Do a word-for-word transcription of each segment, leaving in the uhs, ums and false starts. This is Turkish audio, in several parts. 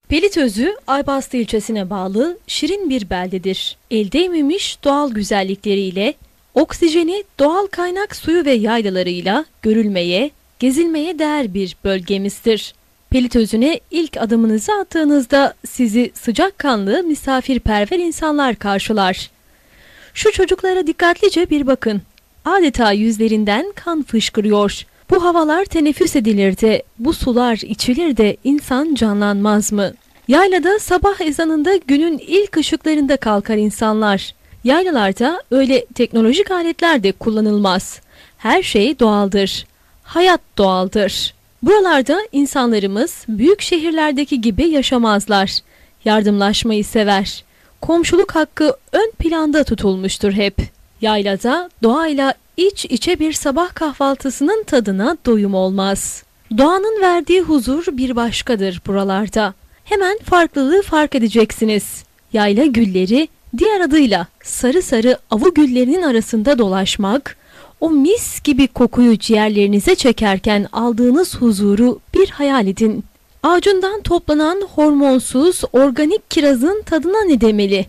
Pelitözü, Aybastı ilçesine bağlı şirin bir beldedir. El değmemiş doğal güzellikleriyle, oksijeni, doğal kaynak suyu ve yaylalarıyla görülmeye, gezilmeye değer bir bölgemizdir. Pelitözü'ne ilk adımınızı attığınızda sizi sıcakkanlı, misafirperver insanlar karşılar. Şu çocuklara dikkatlice bir bakın. Adeta yüzlerinden kan fışkırıyor. Bu havalar teneffüs edilir de, bu sular içilir de insan canlanmaz mı? Yaylada sabah ezanında günün ilk ışıklarında kalkar insanlar. Yaylalarda öyle teknolojik aletler de kullanılmaz. Her şey doğaldır. Hayat doğaldır. Buralarda insanlarımız büyük şehirlerdeki gibi yaşamazlar. Yardımlaşmayı sever. Komşuluk hakkı ön planda tutulmuştur hep. Yaylada doğayla iç içe bir sabah kahvaltısının tadına doyum olmaz. Doğanın verdiği huzur bir başkadır buralarda. Hemen farklılığı fark edeceksiniz. Yayla gülleri, diğer adıyla sarı sarı avu güllerinin arasında dolaşmak, o mis gibi kokuyu ciğerlerinize çekerken aldığınız huzuru bir hayal edin. Ağacından toplanan hormonsuz, organik kirazın tadına ne demeli?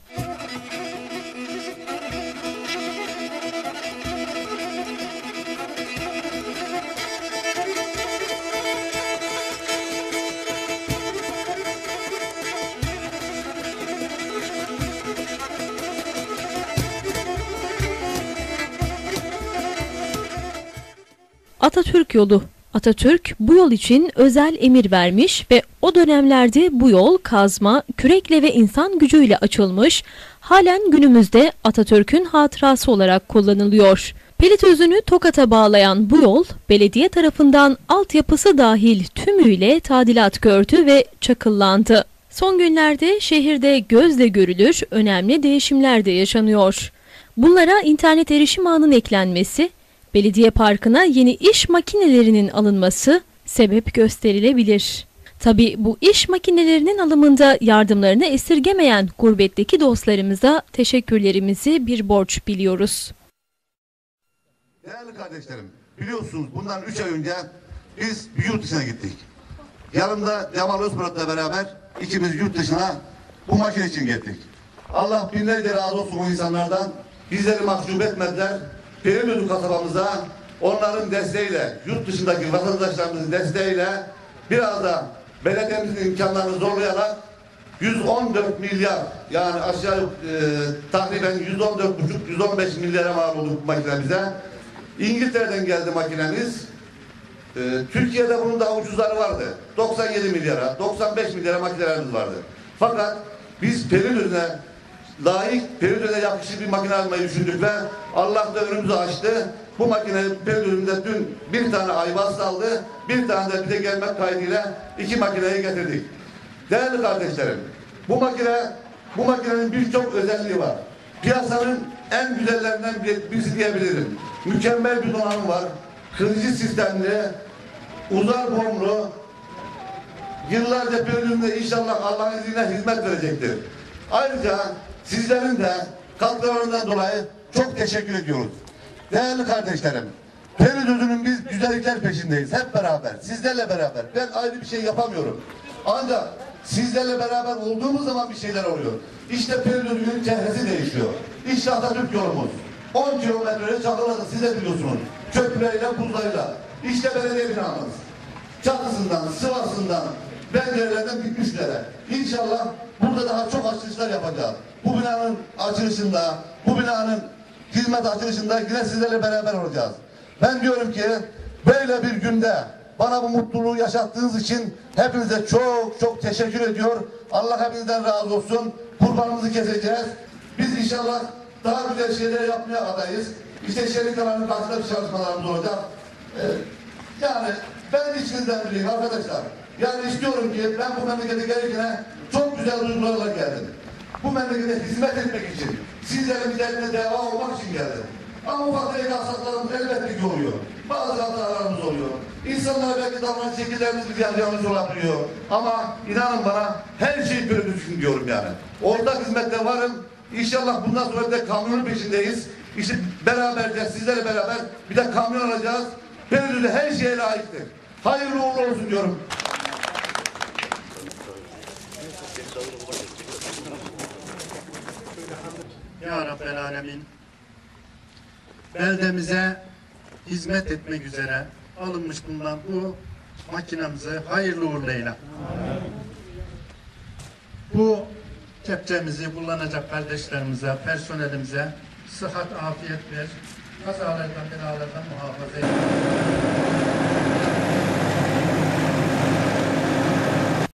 Atatürk yolu. Atatürk bu yol için özel emir vermiş ve o dönemlerde bu yol kazma, kürekle ve insan gücüyle açılmış, halen günümüzde Atatürk'ün hatırası olarak kullanılıyor. Pelitözü'nü Tokat'a bağlayan bu yol, belediye tarafından altyapısı dahil tümüyle tadilat gördü ve çakıllandı. Son günlerde şehirde gözle görülür önemli değişimler de yaşanıyor. Bunlara internet erişim ağının eklenmesi, belediye parkına yeni iş makinelerinin alınması sebep gösterilebilir. Tabi bu iş makinelerinin alımında yardımlarını esirgemeyen gurbetteki dostlarımıza teşekkürlerimizi bir borç biliyoruz. Değerli kardeşlerim, biliyorsunuz bundan üç ay önce biz bir yurt dışına gittik. Yanımda Cemal Özmurat'la beraber ikimiz yurt dışına bu makine için gittik. Allah binlerce razı olsun o insanlardan. Bizleri mahcup etmediler. Pelitözü kasabamıza onların desteğiyle, yurt dışındaki vatandaşlarımızın desteğiyle biraz da belediyemizin imkanlarını zorlayarak yüz on dört milyar, yani aşağı e, takriben yüz on dört buçuk yüz on beş milyara mal olduk makinemize. İngiltere'den geldi makinemiz. E, Türkiye'de bunun daha ucuzları vardı. doksan yedi milyara, doksan beş milyara makinelerimiz vardı. Fakat biz Pelitözü'ne layık, Pelitözü'ne yakışır bir makine almayı düşündük ve Allah da önümüzü açtı. Bu makine Pelitözü'nde dün bir tane Aybastı aldı, bir tane de bize gelmek kaydıyla iki makineyi getirdik. Değerli kardeşlerim, bu makine, bu makinenin birçok özelliği var. Piyasanın en güzellerinden birisi diyebilirim. Mükemmel bir donanım var. Kırıcı sistemli, uzar bomblu, yıllarca Pelitözü'nde inşallah Allah'ın izniyle hizmet verecektir. Ayrıca sizlerin de katkılarından dolayı çok teşekkür ediyoruz. Değerli kardeşlerim, Pelitözü'nün biz güzellikler peşindeyiz. Hep beraber, sizlerle beraber. Ben ayrı bir şey yapamıyorum. Ancak sizlerle beraber olduğumuz zaman bir şeyler oluyor. İşte Pelitözü'nün çehresi değişiyor. İşte Atatürk yolumuz. on kilometre Çakıla'da, siz de biliyorsunuz. Köprüyle, buzlarıyla. İşte belediye binamız. Çatısından, sıvasından, pencerelerden bitmişlere. İnşallah burada daha çok açılışlar yapacağız. Bu binanın açılışında, bu binanın hizmet açılışında yine sizlerle beraber olacağız. Ben diyorum ki böyle bir günde bana bu mutluluğu yaşattığınız için hepinize çok çok teşekkür ediyor. Allah hepinizden razı olsun. Kurbanımızı keseceğiz. Biz inşallah daha güzel şeyler yapmaya adayız. İşte şerikaların karşısında bir çalışmalarımız olacak. Ee, yani ben içinizden bileyim arkadaşlar. Yani istiyorum ki ben bu memlekete gelirken çok güzel duygularla geldim. Bu memlekete hizmet etmek için, sizlerin üzerine deva olmak için geldim. Ama ufak tefek aksaklarımız elbette ki oluyor. Bazı hatalarımız oluyor. İnsanlar belki davranış şekillerimiz bir yanlış olabiliyor. Ama inanın bana her şeyi Pelitözü diyorum yani. Ortak hizmette varım. İnşallah bundan sonra da kamyonun peşindeyiz. İşte beraberce sizlerle beraber bir de kamyon alacağız. Pelitözü her şeye layıktır. Hayırlı uğurlu olsun diyorum. Ya Rabbel Alemin, beldemize hizmet etmek üzere alınmış bulunan bu makinamızı hayırlı uğurlu eyle. Bu kepçemizi kullanacak kardeşlerimize, personelimize sıhhat, afiyet ver, kazalardan, belalardan muhafaza eyle.